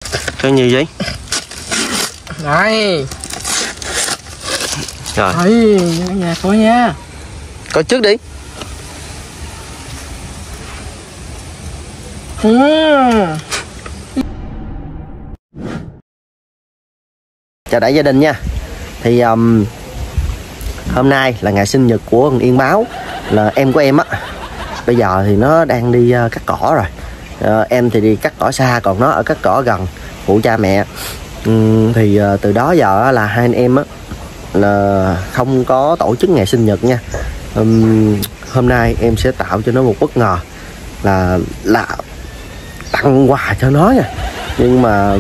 Sao nhiều vậy? Này. Rồi. Đây, nhà coi nha. Coi trước đi. Chào đại gia đình nha. Thì hôm nay là ngày sinh nhật của con Yên Báo, là em của em á. Bây giờ thì nó đang đi cắt cỏ rồi. Em thì đi cắt cỏ xa, còn nó ở cắt cỏ gần phụ cha mẹ. Thì từ đó giờ là hai anh em á là không có tổ chức ngày sinh nhật nha. Hôm nay em sẽ tạo cho nó một bất ngờ là tặng quà cho nó nha. Nhưng mà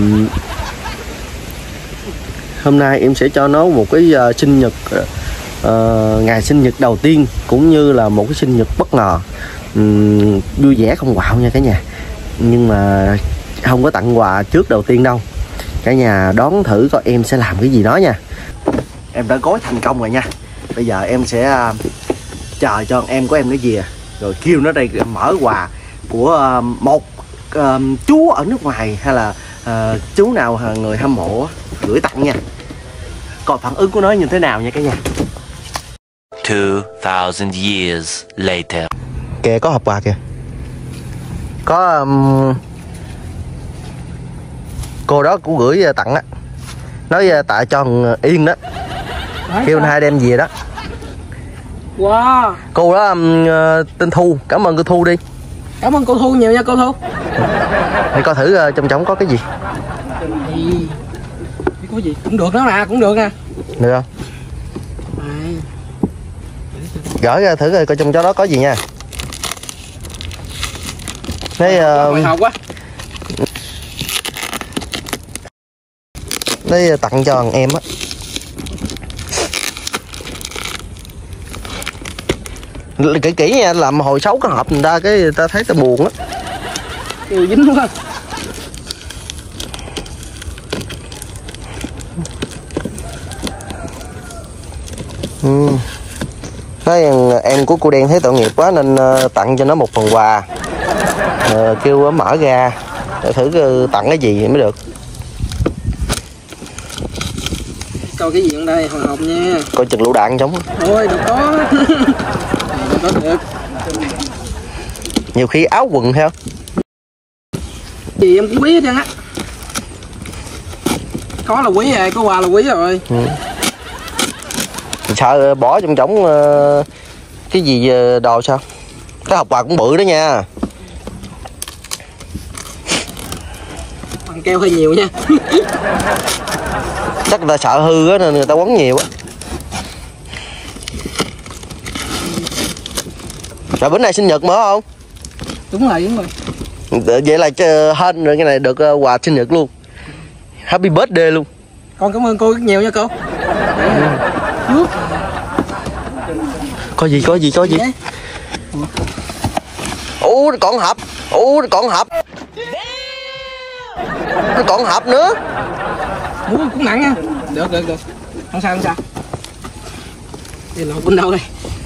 hôm nay em sẽ cho nó một cái sinh nhật, ngày sinh nhật đầu tiên, cũng như là một cái sinh nhật bất ngờ, vui vẻ không quạo nha cả nhà. Nhưng mà không có tặng quà trước đầu tiên đâu. Cả nhà đón thử coi em sẽ làm cái gì đó nha. Em đã gói thành công rồi nha. Bây giờ em sẽ chờ cho em của em nó về, rồi kêu nó đây mở quà của một chú ở nước ngoài, hay là chú nào người hâm mộ gửi tặng nha. Coi phản ứng của nó như thế nào nha cả nhà. 2000 years later. Kìa, có hộp quà kìa. Có cô đó cũng gửi tặng á. Nói tại cho Yên đó. Kêu hai đem về đó. Wow. Cô đó tên Thu. Cảm ơn cô Thu đi. Cảm ơn cô Thu nhiều nha cô Thu. Để coi thử trong trống có cái gì. Có gì cũng được đó mà, cũng được nè. Được không? Gửi ra thử coi trong đó có gì nha. Thấy học quá. Lấy tặng cho thằng em á. Kỹ kỹ nha, làm hồi xấu cái hộp người ta, cái người ta thấy ta buồn á. Nhiều dính quá. Nói em của cô Đen thấy tội nghiệp quá nên tặng cho nó một phần quà. Kêu mở ra để thử tặng cái gì mới được. Coi cái gì ở đây, hồi hộp nha. Coi chừng lựu đạn giống. Thôi đừng có. Đừng có được. Nhiều khi áo quần theo. Gì em cũng quý hết trơn á. Có là quý rồi, có quà là quý rồi. Sợ bỏ trong trống cái gì đồ sao? Cái hộp quà cũng bự đó nha. Bằng keo hơi nhiều nha. Chắc người ta sợ hư á nên người ta quấn nhiều á. Rồi bữa nay sinh nhật mở không? Đúng rồi. Vậy là hên rồi, cái này được quà sinh nhật luôn. Happy birthday luôn. Con cảm ơn cô rất nhiều nha cô. Có gì? Nó còn hộp. Nó còn hộp nữa. Cũng nặng nha. Được. Không sao. Đây lột bên đâu đây?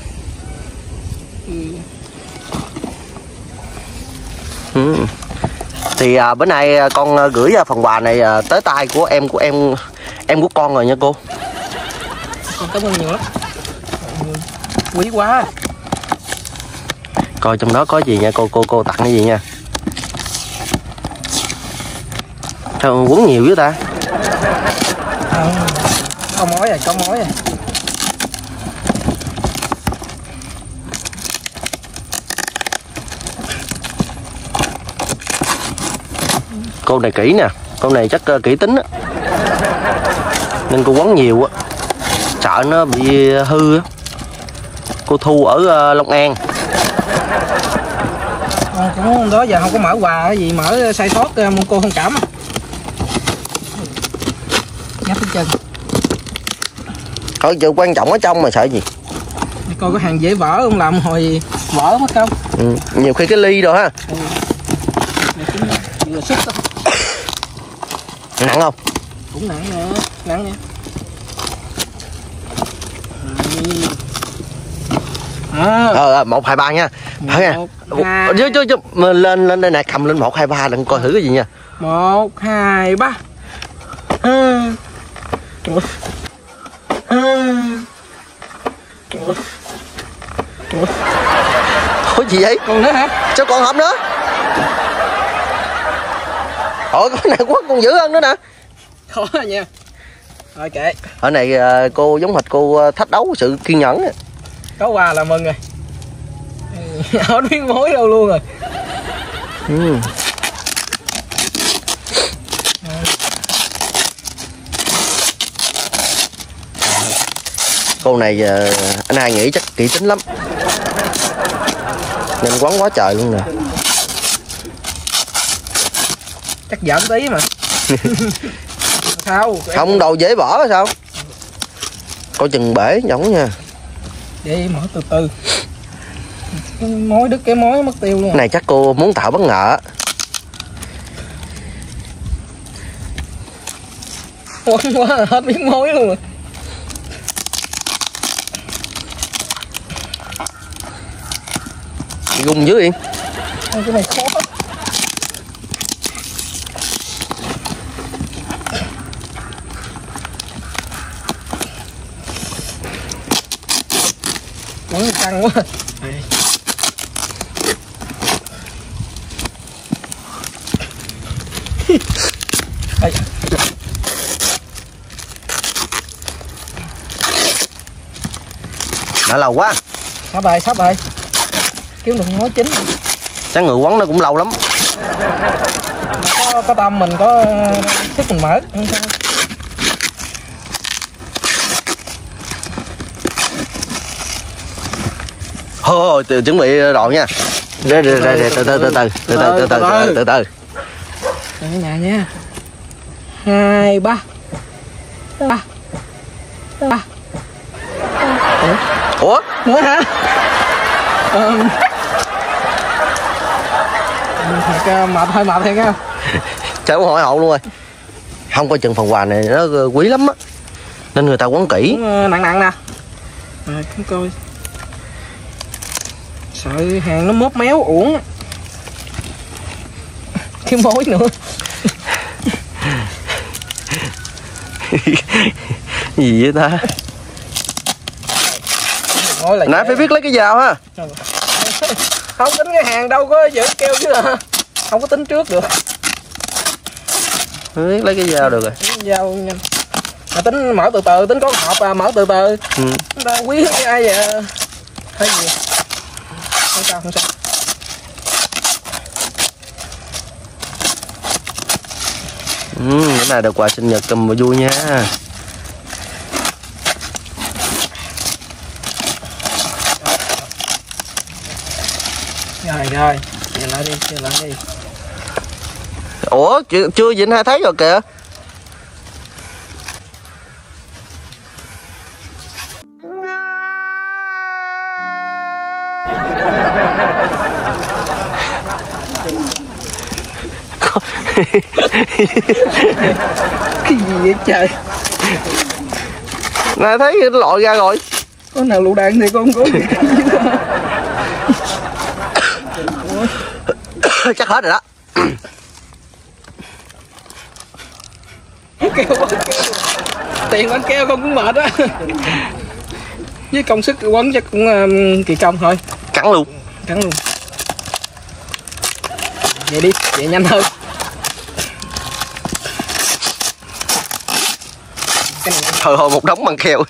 Thì bữa nay con gửi phần quà này tới tay của em của con rồi nha cô. Con cảm ơn nhiều lắm. Quý quá. Coi trong đó có gì nha cô tặng cái gì nha. Sao quấn nhiều với ta? Có mối rồi. Cô này kỹ nè, con này chắc kỹ tính á, nên cô quấn nhiều á, sợ nó bị hư á. Cô Thu ở Long An. Cũng đó giờ không có mở quà cái gì, mở sai sót cô thông cảm. Nhắc cái chân. Thôi chuyện quan trọng ở trong mà sợ gì. Coi có hàng dễ vỡ không, làm hồi vỡ mất không. Nhiều khi cái ly rồi ha. Vừa sức đó. Nặng không? Cũng nặng nè. À. 1, 2, 3 nha. Thôi nha. Chứ lên đây nè, cầm lên 1, 2, 3 đừng coi thử cái gì nha. 1, 2, 3. Ủa gì vậy? Còn nữa hả? Sao còn hộp nữa? Ủa cái này quá còn dữ hơn nữa nè. Khó nha. Rồi kệ. Ở này cô giống hệt cô thách đấu sự kiên nhẫn. Có quà là mừng rồi. Không biết mối đâu luôn rồi. Cô này anh hai nghĩ chắc kỹ tính lắm nên quấn quá trời luôn nè. Chắc giỡn tí mà. Sao? Không đầu dễ bỏ sao? Coi chừng bể giống nha. Vậy mở từ từ. Mối đứt cái mối mất tiêu luôn. Này chắc cô muốn tạo bất ngờ. Quấn quá là hết biết mối luôn rồi. Gung dưới Yên. Cái này khó. Quấn căng quá. Đã lâu quá. Sắp rồi. Kiếm được mối chính. Chắc người quấn nó cũng lâu lắm. Có tâm mình có sức mình mở. Thôi chuẩn bị rồi nha. Từ từ. Đây nè nha. 2, 3. 3. Ủa? Nữa hả? Mệt hơi mệt thiệt không? Trời ơi hỏi hậu luôn rồi. Không coi chừng phần quà này nó quý lắm á. Nên người ta quấn kỹ. Nặng nè. Chúng coi. Sợ hàng nó móp méo uổng. Cái mối nữa. Gì vậy ta? Nãy phải biết lấy cái dao ha. Không tính cái hàng đâu có giữ keo chứ à. Không có tính trước được. Không biết lấy cái dao được rồi. Dao nhanh. Mà tính mở từ từ, tính có hộp mở từ từ. Đâu quý ai vậy? Thấy gì? Không sao. Cái này được quà sinh nhật cầm mà vui nha. Rồi, chờ lại đi. Ủa, chưa Vịnh hai thấy rồi kìa. Cái gì vậy trời? Này thấy cái lội ra rồi. Có nào lựu đạn thì con có gì. Chắc hết rồi đó. Keo tiền bánh keo con cũng mệt á. Với công sức quấn chắc cũng kỳ công thôi. Cắn luôn. Vậy đi, vậy nhanh hơn. Thôi một đống băng keo.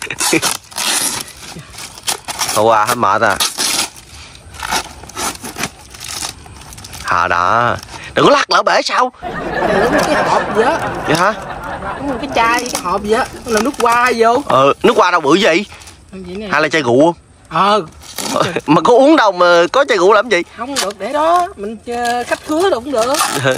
Thôi à, hết mệt à. Đó. Đừng có lắc lỡ bể sao. Cái hộp gì á. Vậy hả? Cái chai, cái hộp gì á. Là nước hoa vô. Nước hoa đâu bự gì? Hay là chai rượu không? Mà có uống đâu mà có chai rượu làm gì? Không được để đó. Mình khách khứa đâu cũng được.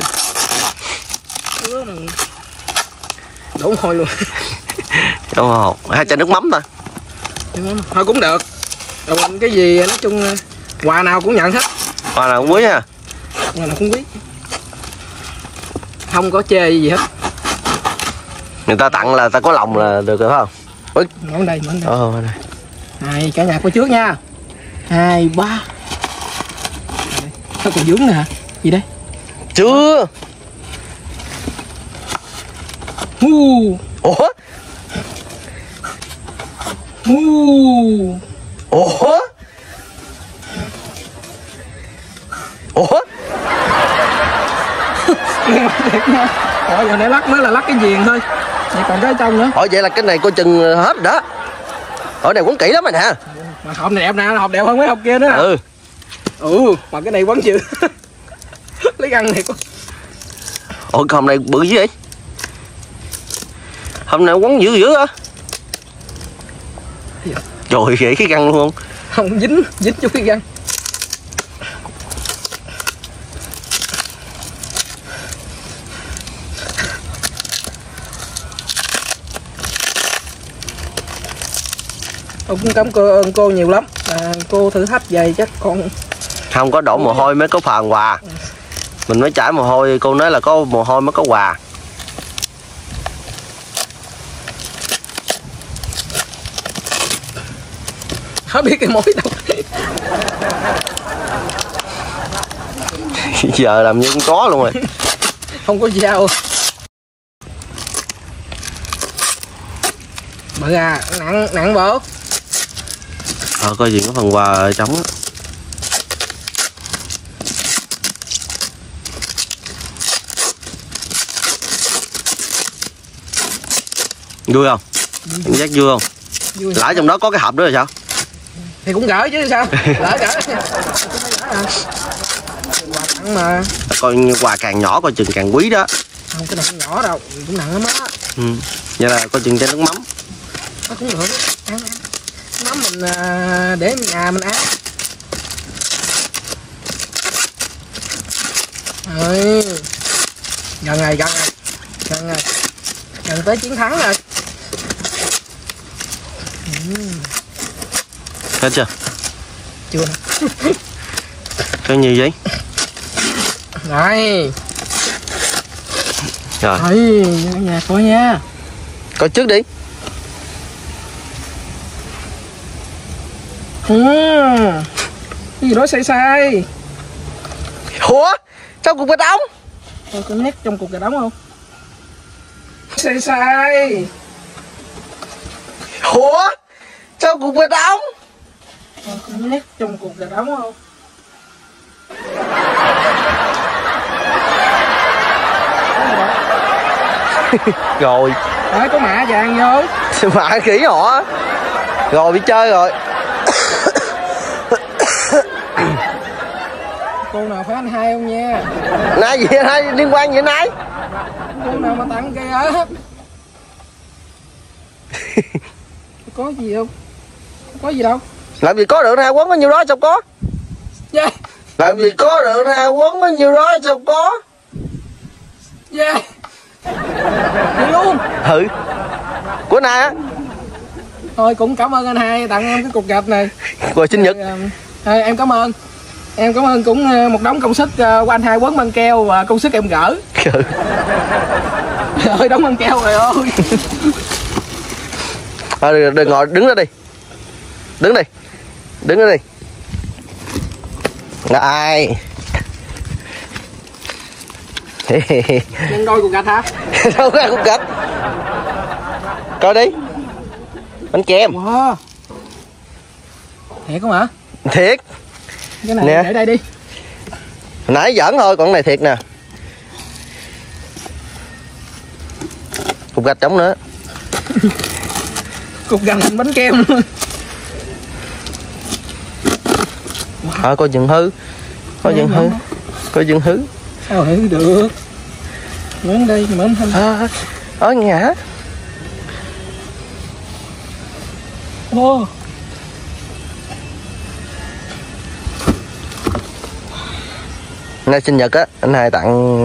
Khứa này. Đúng thôi luôn. Đúng không? Hay chai nước mắm thôi. Thôi cũng được. Rồi cái gì nói chung quà nào cũng nhận hết. Quà nào cũng quý ha. Quà nào cũng quý. Không có chê gì hết. Người ta tặng là ta có lòng là được rồi phải không? Mở đây. Đây. Này cả nhà coi trước nha. 2, 3. Sao còn vướng nè? Gì đây? Chưa. Ủa? Ủa? Ủa? Ủa giờ này lắc mới là lắc cái viền thôi, vậy còn cái trong nữa. Ủa vậy là cái này coi chừng hết rồi đó. Ở này quấn kỹ lắm rồi nè. Mà hộp này đẹp nè, hộp đẹp hơn mấy hộp kia nữa. Mà cái này quấn dữ. Lấy găng này có. Ủa hộp này bự dữ vậy? Hộp này quấn dữ dữ á. Trời vậy cái găng luôn không? Không, dính chút cái găng. Cũng cảm ơn cô nhiều lắm, cô thử thách vậy chắc con không có đổ mồ hôi mới có phần quà. Mình mới chảy mồ hôi, cô nói là có mồ hôi mới có quà. không biết cái mối đâu. Giờ làm như con chó luôn rồi. Không có dao. Bự à, nặng bộ. Coi gì có phần quà trống á. Vui không? Cảm giác vui không? Vui. Lỡ trong đó có cái hộp nữa rồi sao? Thì cũng gỡ chứ sao? Lỡ gỡ. Quà tặng mà. Coi quà càng nhỏ coi chừng càng quý đó. Không, cái này không nhỏ đâu, cũng nặng lắm á. Vậy là coi chừng cho nước mắm. Nó cũng được. Ăn. Mắm mình để nhà mình ăn. Rồi. Gần rồi. Gần tới chiến thắng rồi. Hết chưa? Chưa nè. Cái gì vậy? Rồi. Rồi. Rồi, nhà coi nha. Coi trước đi. Cái gì đó sai. Ủa? Sao cục cà đóng? Có nét trong cục cà đóng không? Sai. Ủa? Sao cục cà đóng? Có nét trong cục cà đóng không? Rồi. Đấy, có mạ vàng vô. Mạ kỹ họ. Rồi bị chơi rồi. Cô nào phải anh hai không nha? Nay gì nay liên quan gì nay? Cô nào mà tặng cây á? Có gì không? Có gì đâu. Làm gì có được hai quấn bao nhiêu đó sao có? Yeah. Làm gì có được hai quấn bao nhiêu đó sao có? Yeah. Đi luôn. Ừ. Của nay á. Thôi cũng cảm ơn anh hai tặng em cái cục gạch này. Rồi sinh nhật. Em cảm ơn. Em cảm ơn cũng một đống công sức của anh hai quấn băng keo và công sức em gỡ. Trời ơi, đống băng keo rồi ơi. Thôi đừng ngồi, đứng ra đi. Đứng đi. Đứng ra đi. Ai? Nhân đôi cục gạch hả? Đâu có cục gạch. Coi đi. Bánh kem. Wow. Thiệt không hả? Thiệt. Cái này nè. để đây đi. Hồi nãy giỡn thôi, còn cái này thiệt nè. Cục gạch trống nữa. Cục gạch thành bánh kem. Wow. Coi chừng hư. Coi chừng hư. Coi chừng hư. Sao hư được? Mớn đây, mớn thanh. Ở nhà. Ô. Nay sinh nhật á, anh hai tặng.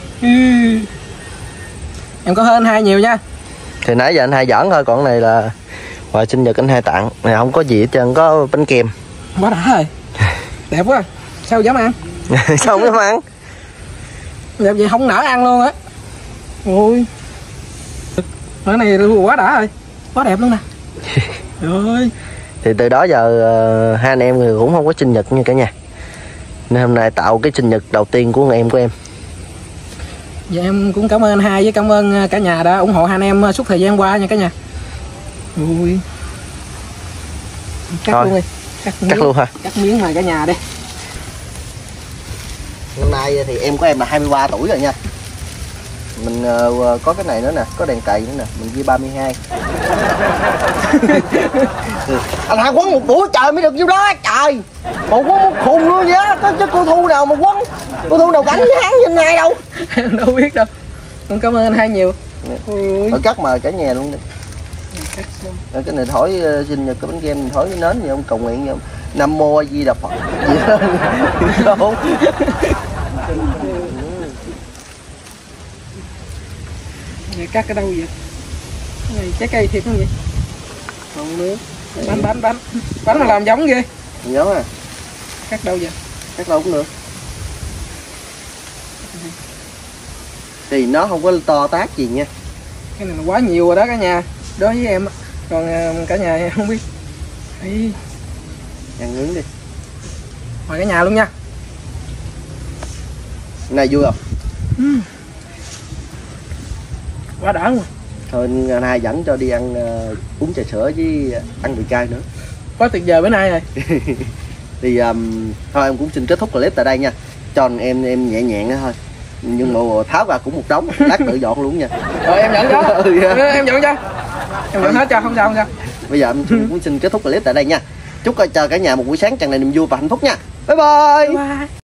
Em có hơn hai nhiều nha. Thì nãy giờ anh hai giỡn thôi, còn cái này là quà sinh nhật anh hai tặng. Này không có gì hết trơn, có bánh kem. Quá đã rồi. Đẹp quá. Sao dám ăn? Sao không dám ăn? Đẹp vậy không nỡ ăn luôn á. Ôi. Cái này quá đã rồi. Quá đẹp luôn nè. Rồi. Thì từ đó giờ hai anh em cũng không có sinh nhật nha cả nhà. Nên hôm nay tạo cái sinh nhật đầu tiên của em của em. Dạ em cũng cảm ơn anh hai với cảm ơn cả nhà đã ủng hộ hai anh em suốt thời gian qua nha cả nhà. Ui. Cắt Thôi, luôn đi. Cắt luôn ha. Cắt miếng mà cả nhà đi. Năm nay thì em của em là 23 tuổi rồi nha. Mình có cái này nữa nè, có đèn cày nữa nè, mình ghi 32. Anh hai quấn một buổi trời mới được nhiêu đó trời. Một quấn một khùng luôn vậy á, có chứ cô Thu nào mà quấn. Cô Thu đầu cảnh với hắn nhìn ai đâu. Em đâu biết đâu. Con cảm ơn anh hai nhiều. Ui. Ở cắt mà cả nhà luôn đi. Cắt xong. Cái này thổi sinh nhật cái bánh kem mình thổi nến gì không, cầu nguyện gì không. Nam Mô A Di Đà Phật. Đâu. Vậy cắt ở đâu vậy? Cái này trái cây thiệt không vậy? Không biết. Bánh mà làm giống ghê. Giống à. Cắt đâu vậy? Cắt đâu cũng được. Thì nó không có to tác gì nha. Cái này là quá nhiều rồi đó cả nhà. Đối với em. Còn cả nhà em không biết. Ý. Ăn nướng đi. Mời cả nhà luôn nha. Này vui không? Quá đã luôn. Thôi anh hai dẫn cho đi ăn uống trà sữa với ăn mì cay nữa. Quá tuyệt vời bữa nay rồi. Thì thôi em cũng xin kết thúc clip tại đây nha. Cho em nhẹ nhàng đó thôi. Nhưng mà tháo ra cũng một đống, lát tự dọn luôn nha. Rồi em nhận cho. Em nhận cho. Em nhận hết cho, không sao không sao. Bây giờ em cũng xin kết thúc clip tại đây nha. Chúc cho cả nhà một buổi sáng tràn đầy niềm vui và hạnh phúc nha. Bye bye. Bye.